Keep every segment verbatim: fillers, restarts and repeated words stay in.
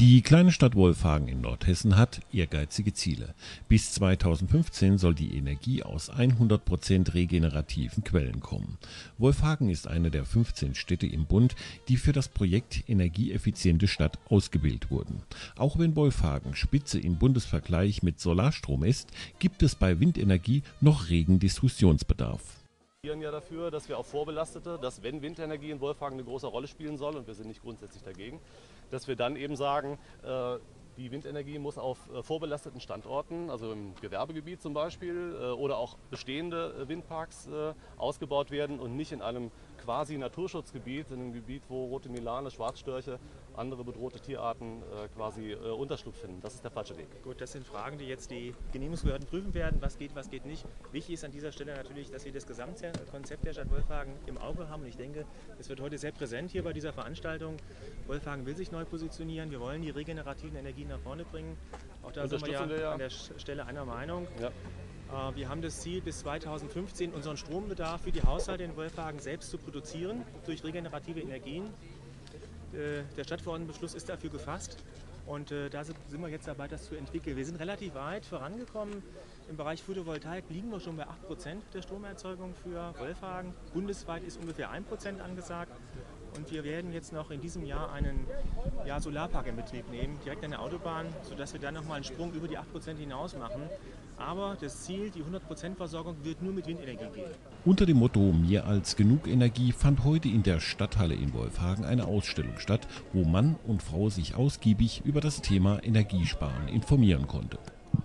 Die kleine Stadt Wolfhagen in Nordhessen hat ehrgeizige Ziele. Bis zweitausendfünfzehn soll die Energie aus hundert Prozent regenerativen Quellen kommen. Wolfhagen ist eine der fünfzehn Städte im Bund, die für das Projekt Energieeffiziente Stadt ausgewählt wurden. Auch wenn Wolfhagen Spitze im Bundesvergleich mit Solarstrom ist, gibt es bei Windenergie noch regen Diskussionsbedarf. Wir ja dafür, dass wir auf Vorbelastete, dass wenn Windenergie in Wolfhagen eine große Rolle spielen soll, und wir sind nicht grundsätzlich dagegen, dass wir dann eben sagen, äh, die Windenergie muss auf äh, vorbelasteten Standorten, also im Gewerbegebiet zum Beispiel, äh, oder auch bestehende äh, Windparks äh, ausgebaut werden und nicht in einem quasi Naturschutzgebiet, in einem Gebiet, wo rote Milane, Schwarzstörche, andere bedrohte Tierarten äh, quasi äh, Unterschlupf finden. Das ist der falsche Weg. Gut, das sind Fragen, die jetzt die Genehmigungsbehörden prüfen werden, was geht, was geht nicht. Wichtig ist an dieser Stelle natürlich, dass wir das Gesamtkonzept der Stadt Wolfhagen im Auge haben. Und ich denke, es wird heute sehr präsent hier bei dieser Veranstaltung. Wolfhagen will sich neu positionieren. Wir wollen die regenerativen Energien nach vorne bringen. Auch da sind wir ja, wir ja an der Stelle einer Meinung. Ja. Wir haben das Ziel, bis zweitausendfünfzehn unseren Strombedarf für die Haushalte in Wolfhagen selbst zu produzieren durch regenerative Energien. Der Stadtverordnetenbeschluss ist dafür gefasst und da sind wir jetzt dabei, das zu entwickeln. Wir sind relativ weit vorangekommen. Im Bereich Photovoltaik liegen wir schon bei acht Prozent der Stromerzeugung für Wolfhagen. Bundesweit ist ungefähr ein Prozent angesagt. Und wir werden jetzt noch in diesem Jahr einen ja, Solarpark in Betrieb nehmen, direkt an der Autobahn, sodass wir dann nochmal einen Sprung über die acht Prozent hinaus machen. Aber das Ziel, die hundert Prozent Versorgung, wird nur mit Windenergie gehen. Unter dem Motto Mehr als genug Energie fand heute in der Stadthalle in Wolfhagen eine Ausstellung statt, wo Mann und Frau sich ausgiebig über das Thema Energiesparen informieren konnte.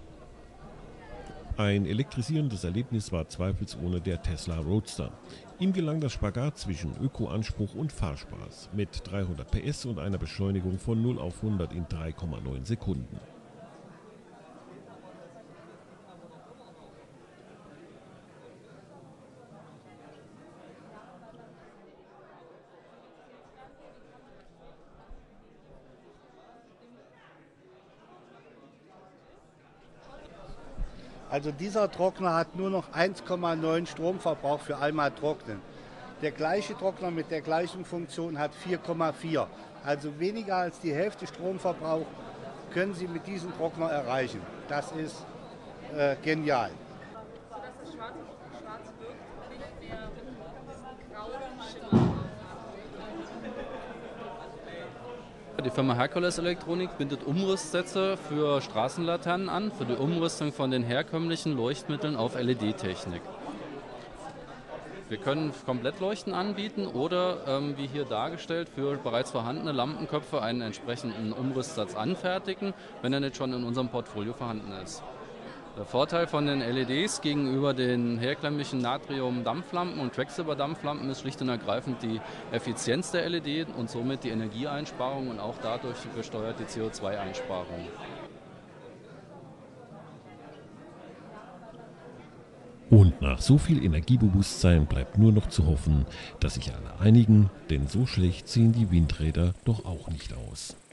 Ein elektrisierendes Erlebnis war zweifelsohne der Tesla Roadster. Ihm gelang das Spagat zwischen Ökoanspruch und Fahrspaß mit dreihundert P S und einer Beschleunigung von null auf hundert in drei Komma neun Sekunden. Also dieser Trockner hat nur noch eins Komma neun Stromverbrauch für einmal trocknen. Der gleiche Trockner mit der gleichen Funktion hat vier Komma vier. Also weniger als die Hälfte Stromverbrauch können Sie mit diesem Trockner erreichen. Das ist äh, genial. Sodass es schwarz, schwarz wirkt, nicht mehr diesen grauen Schimmer. Die Firma Hercules Elektronik bietet Umrüstsätze für Straßenlaternen an, für die Umrüstung von den herkömmlichen Leuchtmitteln auf L E D-Technik. Wir können Komplettleuchten anbieten oder, ähm, wie hier dargestellt, für bereits vorhandene Lampenköpfe einen entsprechenden Umrüstsatz anfertigen, wenn er nicht schon in unserem Portfolio vorhanden ist. Der Vorteil von den L E Ds gegenüber den herkömmlichen Natrium-Dampflampen und Quecksilber-Dampflampen ist schlicht und ergreifend die Effizienz der L E D und somit die Energieeinsparung und auch dadurch gesteuert die C O zwei Einsparung. Und nach so viel Energiebewusstsein bleibt nur noch zu hoffen, dass sich alle einigen, denn so schlecht sehen die Windräder doch auch nicht aus.